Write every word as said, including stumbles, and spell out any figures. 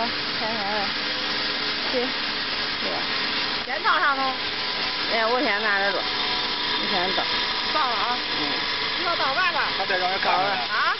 开开七六。 先到上头。 哎，我先拿着着，你先到。 到了啊。 嗯。 你要到完了。 他再让人看看。 啊。